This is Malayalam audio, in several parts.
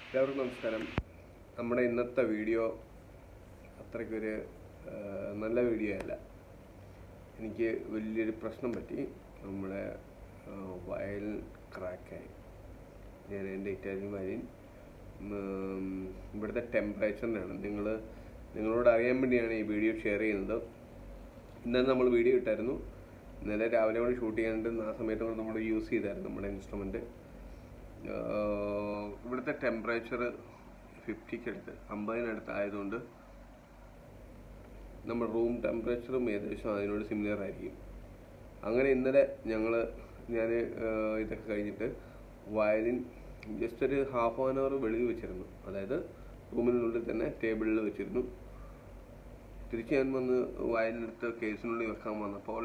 എല്ലാവർക്കും നമസ്കാരം. നമ്മുടെ ഇന്നത്തെ വീഡിയോ അത്രയ്ക്കൊരു നല്ല വീഡിയോ അല്ല. എനിക്ക് വലിയൊരു പ്രശ്നം പറ്റി. നമ്മുടെ വയലിൻ ക്രാക്കായി. ഞാൻ എൻ്റെ ഇറ്റാലിയൻ വയലിൻ ഇവിടുത്തെ ടെമ്പറേച്ചറിനാണ് നിങ്ങളോട് അറിയാൻ വേണ്ടിയാണ് ഈ വീഡിയോ ഷെയർ ചെയ്യുന്നത്. ഇന്നലെ നമ്മൾ വീഡിയോ ഇട്ടായിരുന്നു. ഇന്നലെ രാവിലെ കൊണ്ട് ഷൂട്ട് ചെയ്യാണ്ട് ആ സമയത്ത് കൊണ്ട് നമ്മൾ യൂസ് ചെയ്തായിരുന്നു നമ്മുടെ ഇൻസ്ട്രുമെൻറ്റ്. ഇവിടുത്തെ ടെമ്പറേച്ചർ 50-ക്കടുത്ത് 50-നടുത്ത് ആയതുകൊണ്ട് നമ്മുടെ റൂം ടെമ്പറേച്ചറും ഏകദേശം അതിനോട് സിമിലർ ആയിരിക്കും. അങ്ങനെ ഇന്നലെ ഞാൻ ഇതൊക്കെ കഴിഞ്ഞിട്ട് വയലിൻ ജസ്റ്റ് ഒരു ഹാഫ് ആൻ അവർ വെളിയിൽ വെച്ചിരുന്നു. അതായത് റൂമിനുള്ളിൽ തന്നെ ടേബിളിൽ വെച്ചിരുന്നു. തിരിച്ച് ഞാൻ വന്ന് വയലിനെടുത്ത് കേസിനുള്ളിൽ വെക്കാൻ വന്നപ്പോൾ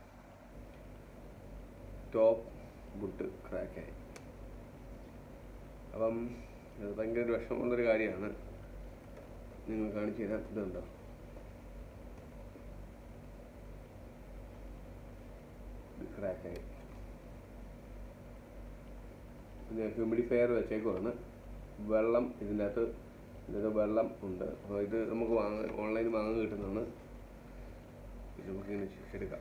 ടോപ്പ് വുഡ് ക്രാക്കായി. അപ്പം അത് ഭയങ്കര വിഷമമുള്ളൊരു കാര്യമാണ്. നിങ്ങൾ കാണിച്ചു തരാം. ഇതുണ്ടോ, ഇത് ക്രാക്കായി. പിന്നെ ഹ്യൂമിഡിഫയർ വെച്ചേക്കുവാണ്. വെള്ളം ഇതിനകത്ത് വെള്ളം ഉണ്ട്. അപ്പോൾ ഇത് നമുക്ക് ഓൺലൈനിൽ വാങ്ങാൻ കിട്ടുന്നതാണ്. ഇത് നമുക്കിങ്ങനെ എടുക്കാം.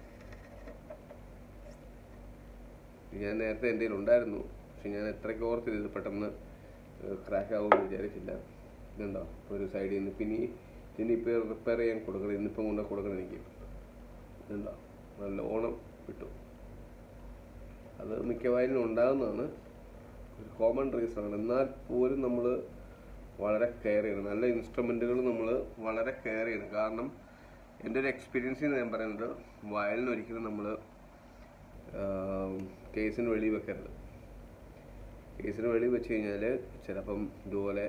ഞാൻ നേരത്തെ എൻ്റെ കയ്യിൽ ഉണ്ടായിരുന്നു, പക്ഷെ ഞാൻ എത്രയ്ക്ക് ഓർത്തില്ല ഇത് പെട്ടെന്ന് ക്രാക്ക് ആകുമെന്ന് വിചാരിച്ചില്ല. ഇതുണ്ടോ, ഒരു സൈഡിൽ നിന്ന് പിന്നെ ഇതിനിപ്പോൾ റിപ്പയർ ചെയ്യാൻ കൊടുക്കണം. ഇന്നിപ്പം കൊണ്ട് കൊടുക്കണം എനിക്ക്. ഇതുണ്ടോ, നല്ല ഓണം കിട്ടു. അത് മിക്കവാറും ഉണ്ടാകുന്നതാണ്, ഒരു കോമൺ റീസണാണ്. എന്നാൽ പോലും നമ്മൾ വളരെ കെയർ ചെയ്യണം. നല്ല ഇൻസ്ട്രുമെൻറ്റുകൾ നമ്മൾ വളരെ കെയർ ചെയ്യണം. കാരണം എൻ്റെ ഒരു എക്സ്പീരിയൻസിൽ ഞാൻ പറയുന്നത്, വയലിന് ഒരിക്കലും നമ്മൾ കേസിന് വെളിയിൽ വെക്കരുത്. കേസിന് വെളിയിൽ വെച്ച് കഴിഞ്ഞാൽ ചിലപ്പം ഇതുപോലെ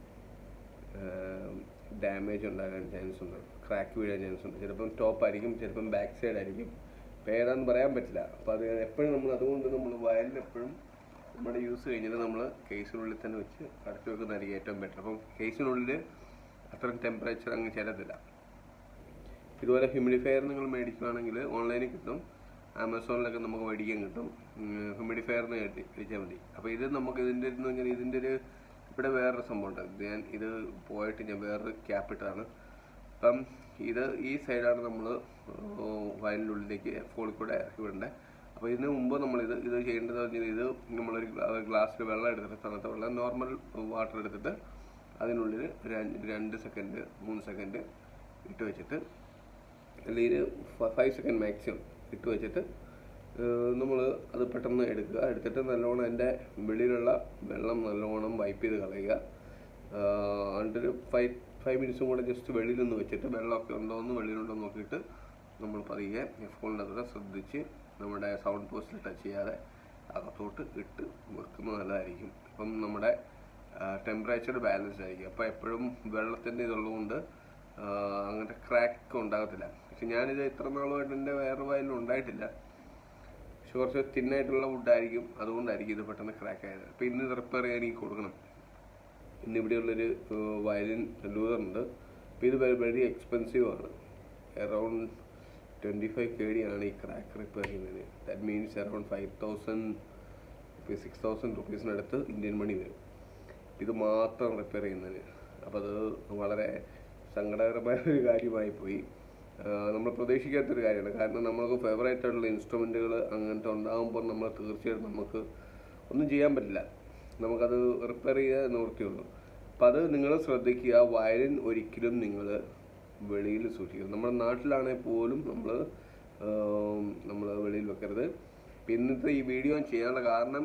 ഡാമേജ് ഉണ്ടാകാൻ ചാൻസ് ഉണ്ട്, ക്രാക്ക് വീഴാൻ ചാൻസ് ഉണ്ട്. ചിലപ്പം ടോപ്പ് ആയിരിക്കും, ചിലപ്പം ബാക്ക് സൈഡ് ആയിരിക്കും. ഇപ്പോൾ ഏതാണെന്ന് പറയാൻ പറ്റില്ല. അപ്പോൾ അത് എപ്പോഴും അതുകൊണ്ട് നമ്മൾ വയലിൽ എപ്പോഴും നമ്മുടെ യൂസ് കഴിഞ്ഞിട്ട് നമ്മൾ കേസിനുള്ളിൽ തന്നെ വെച്ച് അടച്ചു വെക്കുന്നതായിരിക്കും ഏറ്റവും ബെറ്റർ. അപ്പം കേസിനുള്ളിൽ അത്രയും ടെമ്പറേച്ചർ അങ്ങ് ചെല്ലത്തില്ല. ഇതുപോലെ ഹ്യൂമിഡിഫയർ നിങ്ങൾ മേടിക്കുകയാണെങ്കിൽ ഓൺലൈനിൽ കിട്ടും, ആമസോണിലൊക്കെ നമുക്ക് മേടിക്കാൻ കിട്ടും. ഹ്യൂമിഡിഫയറിന് അടിച്ചാൽ മതി. അപ്പോൾ ഇത് നമുക്ക് ഇതിൻ്റെ ഒരു ഇവിടെ വേറൊരു സംഭവം ഉണ്ട്. ഞാൻ ഇത് പോയിട്ട് ഞാൻ വേറൊരു ക്യാപ്പ് ഇട്ടതാണ്. അപ്പം ഈ സൈഡാണ് നമ്മൾ വയലിൻ്റെ ഉള്ളിലേക്ക് ഫോളിക്കൂടെ ഇറക്കി വിടേണ്ടത്. അപ്പോൾ ഇതിന് മുമ്പ് ഇത് ചെയ്യേണ്ടത് പറഞ്ഞാൽ, ഇത് നമ്മളൊരു ഗ്ലാസ്സിൽ വെള്ളം എടുത്തിട്ട്, തണുത്ത വെള്ളം നോർമൽ വാട്ടർ എടുത്തിട്ട് അതിനുള്ളിൽ 2 സെക്കൻഡ് 3 സെക്കൻഡ് ഇട്ട് വെച്ചിട്ട്, അല്ലെങ്കിൽ 5 സെക്കൻഡ് മാക്സിമം ഇട്ട് വെച്ചിട്ട് നമ്മൾ അത് പെട്ടെന്ന് എടുത്തിട്ട് നല്ലോണം അതിൻ്റെ വെളിയിലുള്ള വെള്ളം നല്ലോണം വൈപ്പ് ചെയ്ത് കളയുക. എന്നിട്ടൊരു 5 മിനിറ്റ്സും കൂടെ ജസ്റ്റ് വെളിയിൽ നിന്ന് വെച്ചിട്ട് വെള്ളമൊക്കെ ഉണ്ടോയെന്ന് വെളിയിലുണ്ടോ നോക്കിയിട്ട് നമ്മൾ പതിയെ ഫോണിനകത്തോടെ ശ്രദ്ധിച്ച് നമ്മുടെ സൗണ്ട് പോസ്റ്റിൽ ടച്ച് ചെയ്യാതെ അകത്തോട്ട് ഇട്ട് വെക്കുന്നത് നല്ലതായിരിക്കും. അപ്പം നമ്മുടെ ടെമ്പറേച്ചർ ബാലൻസ് ആയിരിക്കും. അപ്പോൾ എപ്പോഴും വെള്ളത്തിൻ്റെ ഇതുള്ളതുകൊണ്ട് അങ്ങനത്തെ ക്രാക്ക് ഉണ്ടാകത്തില്ല. പക്ഷെ ഞാനിത് ഇത്ര നാളുമായിട്ട് എൻ്റെ വേറെ വയലിനും ഉണ്ടായിട്ടില്ല. പക്ഷെ കുറച്ച് തിന്നായിട്ടുള്ള വുഡായിരിക്കും, അതുകൊണ്ടായിരിക്കും ഇത് പെട്ടെന്ന് ക്രാക്ക് ആയത്. അപ്പോൾ ഇന്ന് ഇത് റിപ്പയർ ചെയ്യാൻ എനിക്ക് കൊടുക്കണം. ഇന്നിവിടെയുള്ളൊരു വയലിൻ ലൂതറുണ്ട്. അപ്പോൾ ഇത് വെരി എക്സ്പെൻസീവ് ആണ്. അറൗണ്ട് 25 kd ആണ് ഈ ക്രാക്ക് റിപ്പയർ ചെയ്യുന്നതിന്. ദാറ്റ് മീൻസ് അറൗണ്ട് 5,000 റുപ്പീസ് 6,000 റുപ്പീസിനടുത്ത് ഇന്ത്യൻ മണി വരും ഇത് മാത്രം റിപ്പയർ ചെയ്യുന്നതിന്. അപ്പോൾ അത് വളരെ സങ്കടകരമായ ഒരു കാര്യമായി പോയി. നമ്മൾ പ്രതീക്ഷിക്കാത്തൊരു കാര്യമാണ്. കാരണം നമ്മൾക്ക് ഫേവറേറ്റ് ആയിട്ടുള്ള ഇൻസ്ട്രുമെൻറ്റുകൾ അങ്ങനത്തെ ഉണ്ടാകുമ്പോൾ നമ്മൾ തീർച്ചയായിട്ടും നമുക്ക് ഒന്നും ചെയ്യാൻ പറ്റില്ല. നമുക്കത് റിപ്പയർ ചെയ്യാൻ നിവൃത്തിയുള്ളൂ. അപ്പോൾ അത് നിങ്ങൾ ശ്രദ്ധിക്കുക. വയലിൻ ഒരിക്കലും നിങ്ങൾ വെളിയിൽ സൂക്ഷിക്കുക. നമ്മുടെ നാട്ടിലാണെങ്കിൽ പോലും നമ്മൾ വെളിയിൽ വെക്കരുത്. ഇന്നത്തെ ഈ വീഡിയോ ചെയ്യാനുള്ള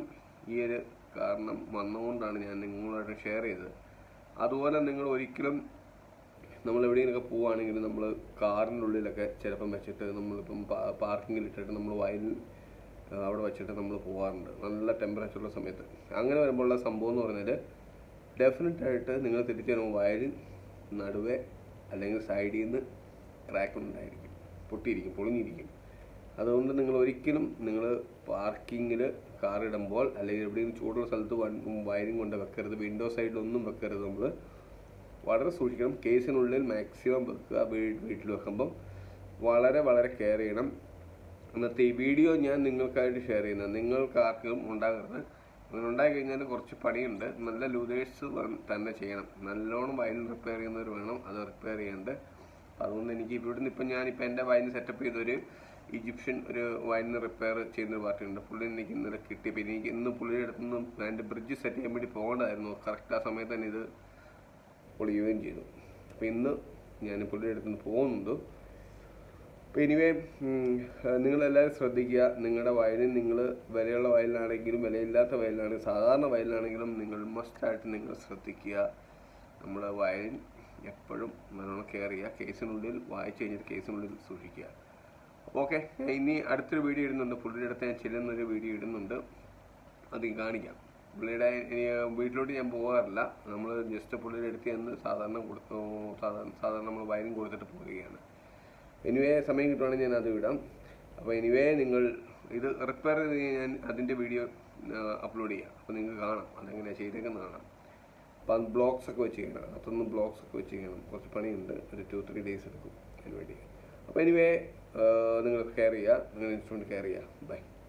കാരണം വന്നുകൊണ്ടാണ് ഞാൻ നിങ്ങളായിട്ട് ഷെയർ ചെയ്തത്. അതുപോലെ നിങ്ങൾ ഒരിക്കലും നമ്മൾ എവിടെയെങ്കിലൊക്കെ പോവുകയാണെങ്കിൽ നമ്മൾ കാറിൻ്റെ ഉള്ളിലൊക്കെ ചിലപ്പം വെച്ചിട്ട് നമ്മളിപ്പം പാർക്കിങ്ങിൽ ഇട്ടിട്ട് നമ്മൾ വയലിൻ അവിടെ വെച്ചിട്ട് നമ്മൾ പോകാറുണ്ട് നല്ല ടെമ്പറേച്ചറുള്ള സമയത്ത്. അങ്ങനെ വരുമ്പോഴുള്ള സംഭവം എന്ന് പറഞ്ഞാൽ ഡെഫിനറ്റായിട്ട് നിങ്ങൾ തിരിച്ചു വയലിൻ നടുവേ അല്ലെങ്കിൽ സൈഡിൽ നിന്ന് ക്രാക്ക് ഉണ്ടായിരിക്കും, പൊളിഞ്ഞിരിക്കും. അതുകൊണ്ട് നിങ്ങൾ ഒരിക്കലും പാർക്കിങ്ങിൽ കാറിടുമ്പോൾ അല്ലെങ്കിൽ എവിടെയെങ്കിലും ചൂടുള്ള സ്ഥലത്ത് വയലിൻ കൊണ്ട് വെക്കരുത്. വിൻഡോ സൈഡിലൊന്നും വെക്കരുത്. നമ്മൾ വളരെ സൂക്ഷിക്കണം. കേസിനുള്ളിൽ മാക്സിമം വെക്കുക. വീട്ടിൽ വെക്കുമ്പം വളരെ കെയർ ചെയ്യണം. ഇന്നത്തെ ഈ വീഡിയോ ഞാൻ നിങ്ങൾക്കായിട്ട് ഷെയർ ചെയ്യുന്നത്. നിങ്ങൾക്ക് ആർക്കും ഉണ്ടാകരുത്. അങ്ങനെ ഉണ്ടായി കഴിഞ്ഞാൽ കുറച്ച് പണിയുണ്ട്. നല്ല ലൂതേഴ്സ് തന്നെ ചെയ്യണം. നല്ലോണം വയലിൻ റിപ്പയർ ചെയ്യുന്നവർ വേണം അത് റിപ്പയർ ചെയ്യേണ്ടത്. അതുകൊണ്ട് എനിക്ക് ഇവിടുന്ന് ഇപ്പം ഞാനിപ്പോൾ എൻ്റെ വയലിൻ സെറ്റപ്പ് ചെയ്തൊരു ഈജിപ്ഷ്യൻ ഒരു വയലിന് റിപ്പയർ ചെയ്യുന്നൊരു പാർട്ടിയുണ്ട്. പുള്ളി എനിക്ക് ഇന്നലെ കിട്ടി. പിന്നെ എനിക്ക് ഇന്ന് പുള്ളിയുടെ അടുത്തുനിന്നും അതിൻ്റെ ബ്രിഡ്ജ് സെറ്റ് ചെയ്യാൻ വേണ്ടി പോകേണ്ടതായിരുന്നു. കറക്റ്റ് ആ സമയത്ത് തന്നെ ഇത് പൊളിയുകയും ചെയ്തു. അപ്പോൾ ഇന്ന് ഞാൻ പുള്ളിയുടെ അടുത്തുനിന്ന് പോകുന്നുണ്ട്. അപ്പോൾ എനിവേ നിങ്ങളെല്ലാവരും ശ്രദ്ധിക്കുക. നിങ്ങളുടെ വയലിൻ നിങ്ങൾ വിലയുള്ള വയലിനാണെങ്കിലും വിലയില്ലാത്ത വയലിനാണെങ്കിലും സാധാരണ വയലിനാണെങ്കിലും നിങ്ങൾ മസ്റ്റായിട്ട് നിങ്ങൾ ശ്രദ്ധിക്കുക. നമ്മുടെ വയലിൻ എപ്പോഴും നല്ലോണം കെയർ ചെയ്യുക. കേസിനുള്ളിൽ വായിച്ച് കഴിഞ്ഞിട്ട് കേസിനുള്ളിൽ സൂക്ഷിക്കുക. ഓക്കെ, ഞാൻ ഇനി അടുത്തൊരു വീഡിയോ ഇടുന്നുണ്ട്. പുള്ളിയുടെ അടുത്ത് ഞാൻ ചെല്ലുന്നൊരു വീഡിയോ ഇടുന്നുണ്ട്. അത് കാണിക്കാം. പുള്ളിയുടെ വീട്ടിലോട്ട് ഞാൻ പോകാറില്ല. നമ്മൾ ജസ്റ്റ് പുള്ളിയുടെ അടുത്ത് ചെന്ന് സാധാരണ നമ്മൾ വയലിൻ കൊടുത്തിട്ട് പോവുകയാണ്. എനിവേ സമയം കിട്ടുവാണെങ്കിൽ ഞാൻ അത് വിടാം. അപ്പോൾ എനിവേ നിങ്ങൾ ഇത് റിപ്പയർ ചെയ്ത് ഞാൻ അതിൻ്റെ വീഡിയോ അപ്ലോഡ് ചെയ്യാം. അപ്പോൾ നിങ്ങൾക്ക് കാണാം അതെങ്ങനെയാണ് ചെയ്തേക്കുന്നത് കാണാം. അപ്പോൾ അത് ബ്ലോഗ്സ് ഒക്കെ വെച്ച് ചെയ്യണം. അതൊന്ന് ബ്ലോഗ്സ് ഒക്കെ വെച്ച് ചെയ്യണം. കുറച്ച് പണിയുണ്ട്. ഒരു 2-3 ഡേയ്സ് എടുക്കും അതിന് വേണ്ടി. അപ്പോൾ എനിവേ നിങ്ങൾ കെയർ ചെയ്യുക. നിങ്ങൾ ഇൻസ്ട്രുമെൻറ്റ് കെയർ ചെയ്യുക. ബൈ.